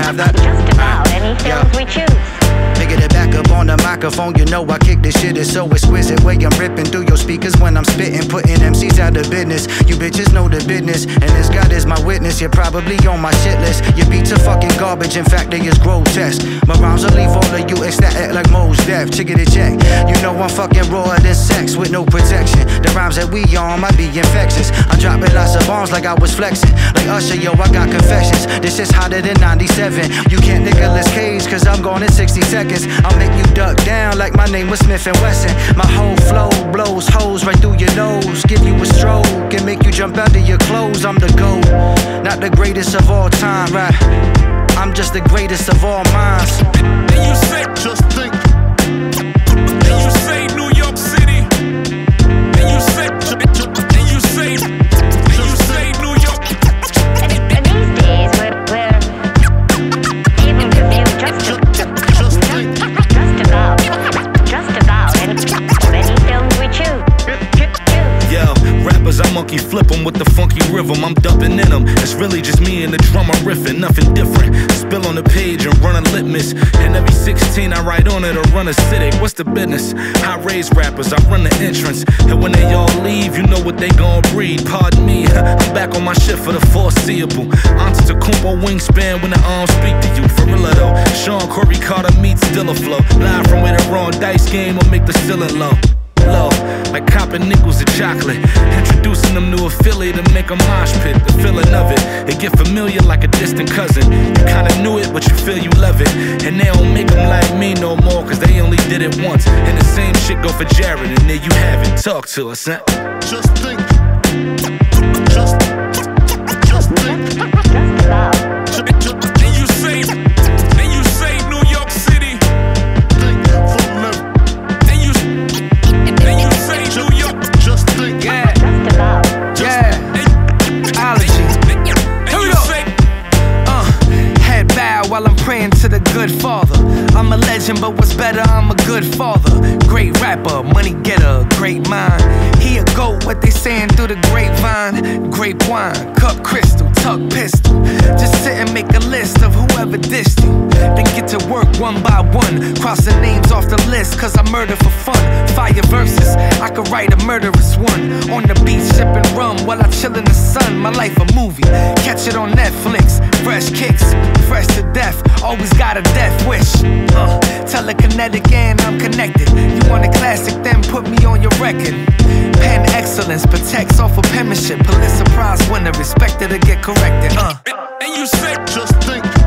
have that? Just about any films we choose. Picking it back up on the microphone, you know I kick this shit, it's so exquisite. Way I'm ripping through your speakers when I'm spitting, putting MCs out of business. You bitches know the business, and this God is my witness. You're probably on my shit list. Your beats are fucking garbage, in fact they is grotesque. My rhymes will leave all of you ecstatic like Mos Def. Chickity check, you know I'm fucking rawer than sex with no protection. The rhymes that we on might be infectious. I'm dropping lots of bombs like I was flexing. Like Usher, yo, I got confessions. This is hotter than 97. You can't Nicolas Cage, cause I'm gone in 60 seconds. I'll make you duck down like my name was Smith & Wesson. My whole flow blows holes right through your nose. Give you a stroke and make you jump out of your clothes. I'm the GOAT, not the greatest of all time, right? I'm just the greatest of all minds. And you say, just think. And you say New York City. And you say, and you say, and you say New York. And these days we're able to view just about any films we choose. Yo, rappers, I monkey flip 'em with the funky rhythm. I'm dumping in 'em. It's really just me and the drummer riffing, nothing different. Spill on the page and run a litmus. And every 16 I write on it or run a city. What's the business? I raise rappers, I run the entrance. And when they all leave, you know what they gon' breed. Pardon me, I'm back on my shit for the foreseeable. Antetokounmpo wingspan when the arms speak to you. For real though, Sean Corey Carter meets Dillaflow. Live from where the wrong dice game will make the ceiling low. Low, like copping nickels of chocolate. Introducing them to a Philly to make a mosh pit. The feeling of it get familiar like a distant cousin. You kinda knew it, but you feel you love it. And they don't make them like me no more, cause they only did it once. And the same shit go for Jared, and there you have it. Talk to us, huh? Just think. Just think. Just about. And you say New York City. Think for love. And you say New York. Just think. Yeah. Just about. Yeah. Ology. And you say. Head bow while I'm praying to the good father. I'm a legend, but what's better, I'm a good father. Great rapper, money getter, great mind. He a goat, what they saying through the grapevine. Grape wine, cup crystal, tuck pistol. Just sit and make a list of whoever dissed you. Then get to work one by one, crossing names off the list, cause I murder for fun. Fire verses, I could write a murderous one. On the beach sipping rum while I chill in the sun. My life a movie, catch it on Netflix. Fresh kicks, fresh to death, always got a death wish. Telekinetic and I'm connected. You want a classic, then put me on your record. Pen excellence protects all for penmanship. Pulitzer Prize winner, expected to get corrected. And you say, just think.